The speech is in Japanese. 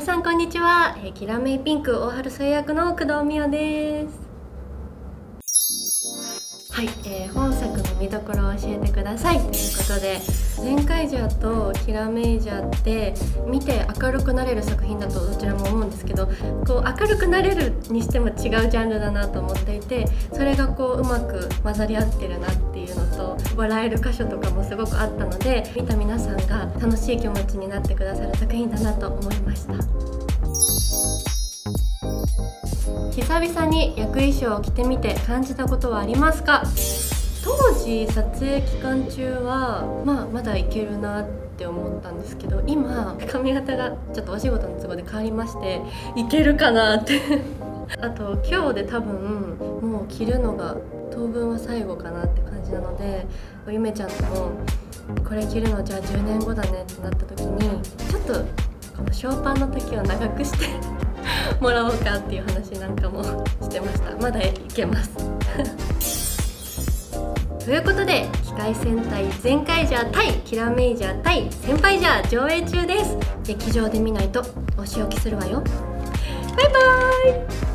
さんこんにちは、キラメイピンク大春製薬の工藤美代です。はい、本作の見どころを教えてくださいということで、ゼンカイジャーとキラメイジャーって見て明るくなれる作品だとどちらも思うんですけど、こう明るくなれるにしても違うジャンルだなと思っていて、それがこううまく混ざり合ってるなっていうのと、笑える箇所とかもすごくあったので、見た皆さんが楽しい気持ちになってくださる作品だなと思いました。久々に役衣装を着てみて感じたことはありますか？当時撮影期間中はまだいけるなって思ったんですけど、今髪型がちょっとお仕事の都合で変わりまして、いけるかなってあと今日で多分もう着るのが当分は最後かなって感じなので、ゆめちゃんともこれ着るのじゃあ10年後だねってなった時に、ちょっとこのショーパンの時を長くしてもらおうかっていう話なんかもしてました。まだいけますということで、機械戦隊ゼンカイジャー対キラメイジャー対先輩ジャー上映中です。劇場で見ないとお仕置きするわよ。バイバーイ。